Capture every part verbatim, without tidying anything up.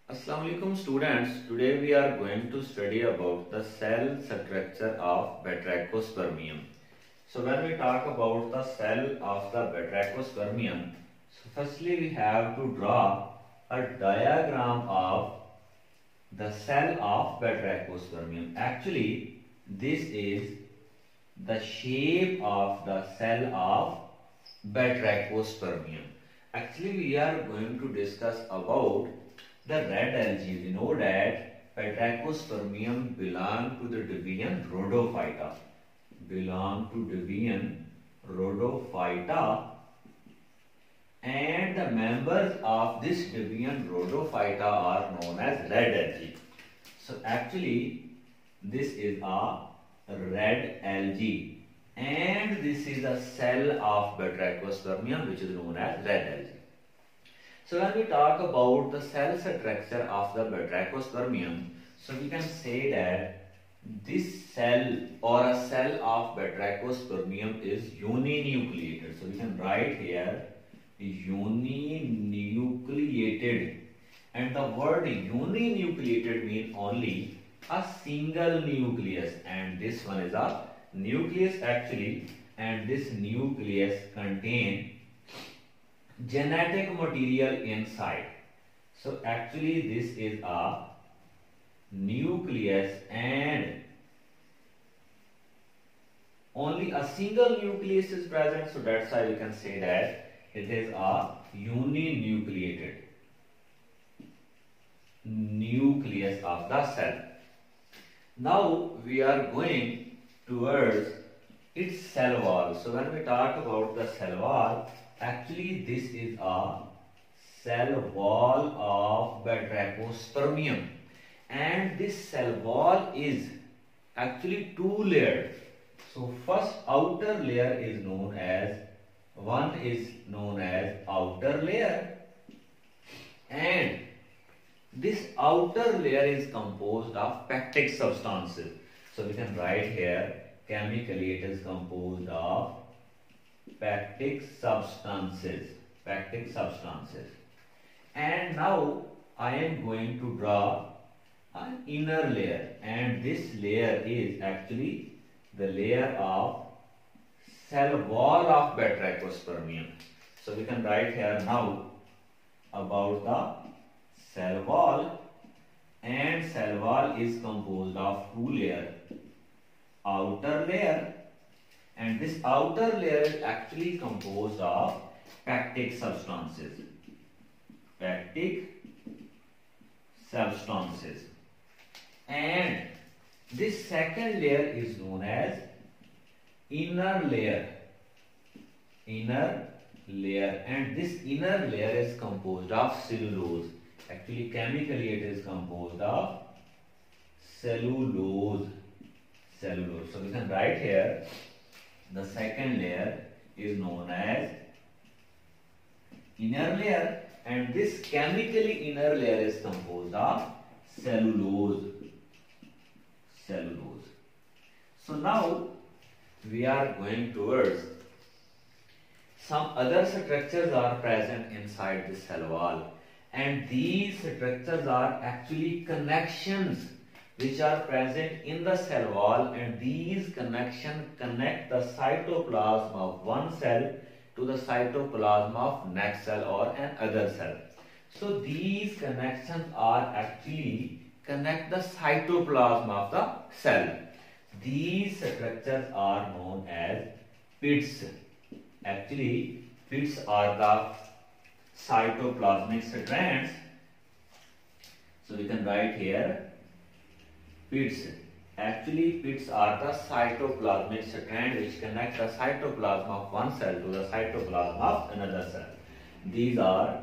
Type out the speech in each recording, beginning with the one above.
Assalamu alaikum students. Today we are going to study about the cell structure of Batrachospermium. So when we talk about the cell of the Batrachospermium, so firstly we have to draw a diagram of the cell of Batrachospermium. Actually, this is the shape of the cell of Batrachospermium. Actually, we are going to discuss about the red algae. We know that Batrachospermium belong to the division Rhodophyta. Belong to division Rhodophyta, and the members of this division Rhodophyta are known as red algae. So actually, this is a red algae, and this is a cell of Batrachospermium which is known as red algae. So when we talk about the cell structure of the Batrachospermium, so we can say that this cell or a cell of Batrachospermium is uninucleated. So we can write here uninucleated, and the word uninucleated means only a single nucleus, and this one is a nucleus actually, and this nucleus contains genetic material inside. So actually this is a nucleus, and only a single nucleus is present, so that's why we can say that it is a uninucleated nucleus of the cell. Now we are going towards its cell wall. So when we talk about the cell wall, actually this is a cell wall of Batrachospermium, and this cell wall is actually two layered. So first outer layer is known as one is known as outer layer, and this outer layer is composed of pectic substances. So we can write here chemically it is composed of pectic substances. Pectic substances. And now I am going to draw an inner layer, and this layer is actually the layer of cell wall of Batrachospermium. So we can write here now about the cell wall, and cell wall is composed of two layers, outer layer, and this outer layer is actually composed of pectic substances. Pectic substances. And this second layer is known as inner layer. Inner layer. And this inner layer is composed of cellulose. Actually, chemically it is composed of cellulose. Cellulose. So we can write here the second layer is known as inner layer, and this chemically inner layer is composed of cellulose. Cellulose. So now we are going towards some other structures are present inside the cell wall, and these structures are actually connections which are present in the cell wall, and these connections connect the cytoplasm of one cell to the cytoplasm of next cell or an other cell. So these connections are actually connect the cytoplasm of the cell. These structures are known as pits. Actually, pits are the cytoplasmic strands. So we can write here pits. Actually, pits are the cytoplasmic strand which connect the cytoplasm of one cell to the cytoplasm of another cell. These are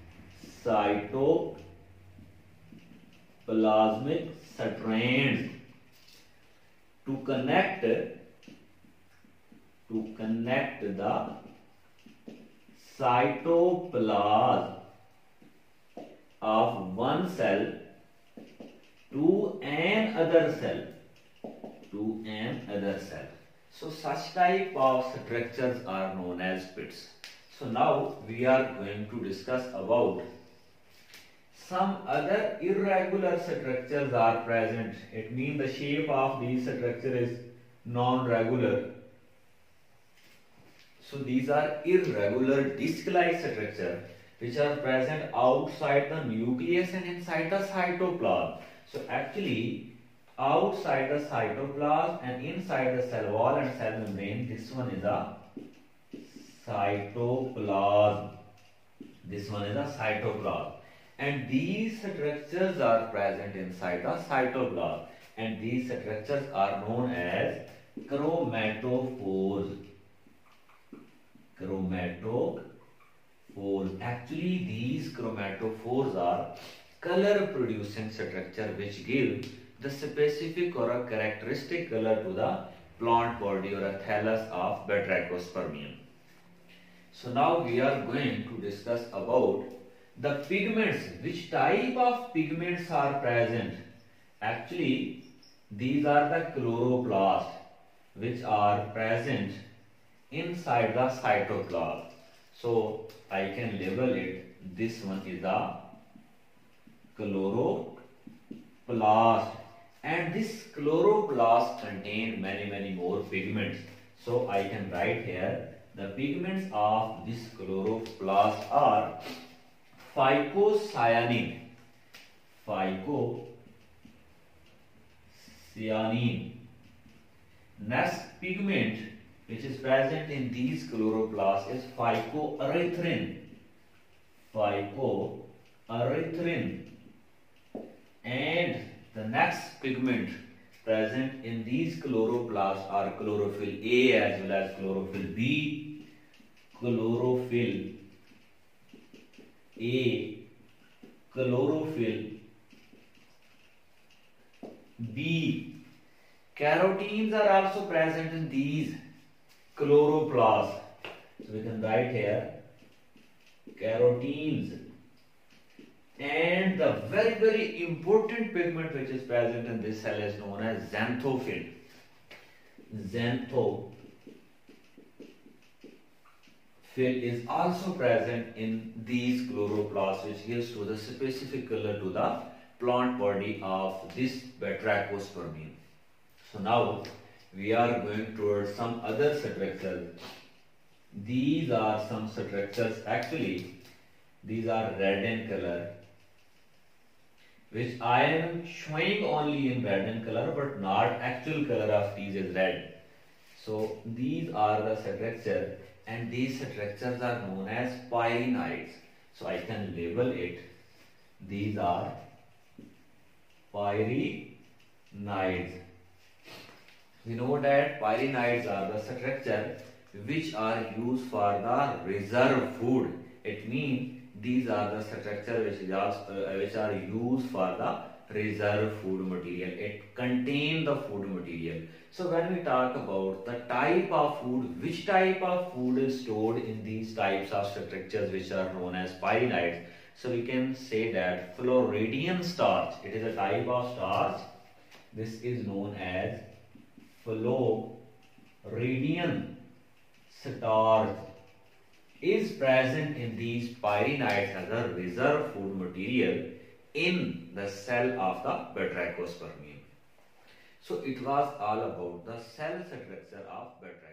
cytoplasmic strands to connect to connect the cytoplasm of one cell to an other cell. To an other cell. So such type of structures are known as pits. So now we are going to discuss about some other irregular structures are present. It means the shape of these structure is non-regular. So these are irregular disc-like structure which are present outside the nucleus and inside the cytoplasm. So actually outside the cytoplasm and inside the cell wall and cell membrane, this one is a cytoplasm. This one is a cytoplasm. And these structures are present inside the cytoplasm. And these structures are known as chromatophores. Chromatophores. Actually, these chromatophores are color producing structure which give the specific or a characteristic color to the plant body or a thallus of Batrachospermium. So now we are going to discuss about the pigments. Which type of pigments are present? Actually, these are the chloroplasts which are present inside the cytoplasm. So I can label it. This one is a chloroplast, and this chloroplast contain many many more pigments. So I can write here the pigments of this chloroplast are phycocyanin, phycocyanin. Next pigment which is present in these chloroplasts is phycoerythrin, phycoerythrin. And the next pigment present in these chloroplasts are chlorophyll A as well as chlorophyll B. Chlorophyll A, chlorophyll B. Carotenes are also present in these chloroplasts. So we can write here carotenes. And the very very important pigment which is present in this cell is known as xanthophyll. Xanthophyll is also present in these chloroplasts, which gives to the specific color to the plant body of this Batrachospermium. So now we are going towards some other structures. These are some structures. Actually, these are red in color, which I am showing only in red in color, but not actual color of these is red. So these are the structures, and these structures are known as pyrionids. So I can label it. These are pyrionids. We know that pyrionids are the structure which are used for the reserve food. It means these are the structure which, is also, uh, which are used for the reserve food material. It contains the food material. So when we talk about the type of food, which type of food is stored in these types of structures which are known as pyrionids? So we can say that Floridian starch, it is a type of starch. This is known as Floridian starch, is present in these pyrionids as a reserve food material in the cell of the Batrachospermium. So it was all about the cell structure of Batrachospermium.